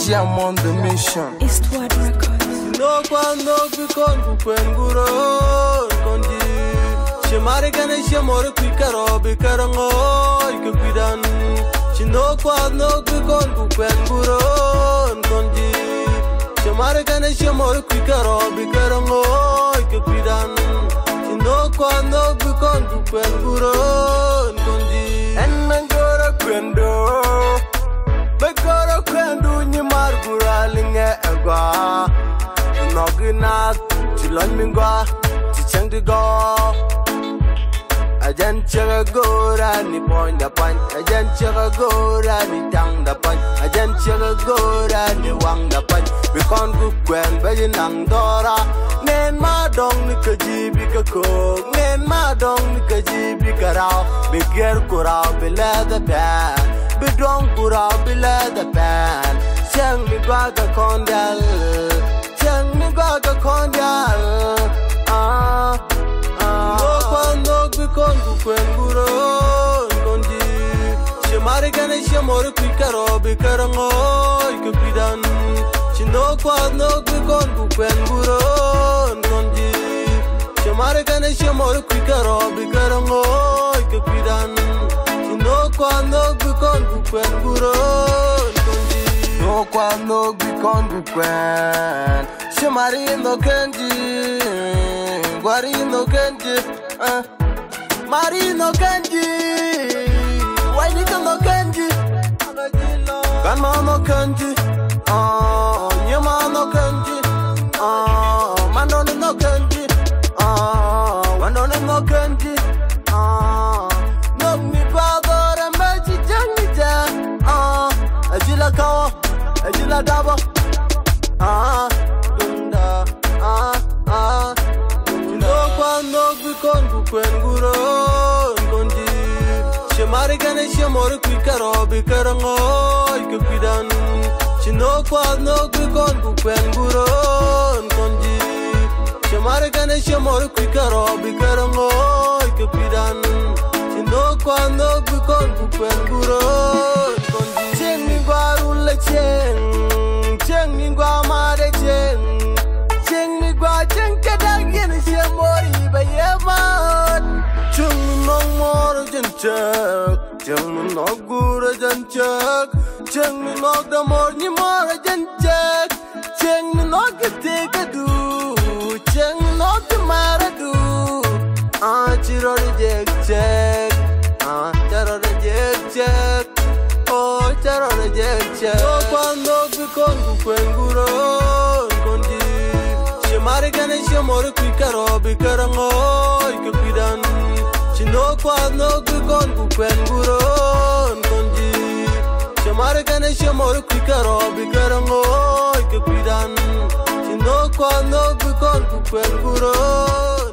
I'm on the mission. Eastward Records. No quando vi con quenguro conji. Shemare kana shemore qui karobi karango ke pidan. Chino quando vi con quenguro conji. Shemare kana shemore qui karobi karango ke pidan. Chino quando vi con quenguro conji. En mangora quendo. Bekoro kwendu ni margura linge egwa Nogina chilon mingwa chichang go Ajan chaga gora ni point da pan Ajan chaga gora ni tang da pan Ajan chaga gora ni wang da pan Bikon ku kwen bayi nang dora Nen ma dong ni kajibi ka kog Nen ma dong ni kajibi ka rao Bigger kurao bila da pan Bidong pura bila the pan Chang mi gwa ka kondal Chang mi gwa ka kondal No kwando bikon ku kwenguro Konji Shemare gana shemore kui karo bikarango Ike pidan Chino kwando bikon ku kwenguro Konji Shemare gana shemore kui karo bikarango Ike pidan No quando vi con quenguro conji. No quando vi con quen. Shemarindo kenji, guarindo kenji, marino kenji, wainito no kenji, ganma no kenji, nyama no kenji, manoni no kenji, wanoni no kenji, no mi padre mechi jangija, ajila kawa, ajila daba, dunda, no quando vi con quenguro conji, shemare gane shemore qui karobi karango ike pidan, chino quando vi con quenguro conji, shemare gane shemore qui karobi karango ike pidan, chino quando vi con quenguro conji, cheng mi guarula cheng mi guamare cheng mi gua cheng kadang yen shemori bayemat, cheng mi nong mor jenchak, cheng mi nog gura jenchak, cheng mi nog damor ni mor jenchak, cheng mi nog ketekadu, cheng mi nog maradu, chiro rejek chek, charo rejek chek, oh charo rejek chek. No quando vi con quenguro conji, shemare gane shemore qui karobi karango ike pidan, chino quando vi con quenguro conji, shemare gane shemore qui karobi karango ike pidan, chino quando vi con quenguro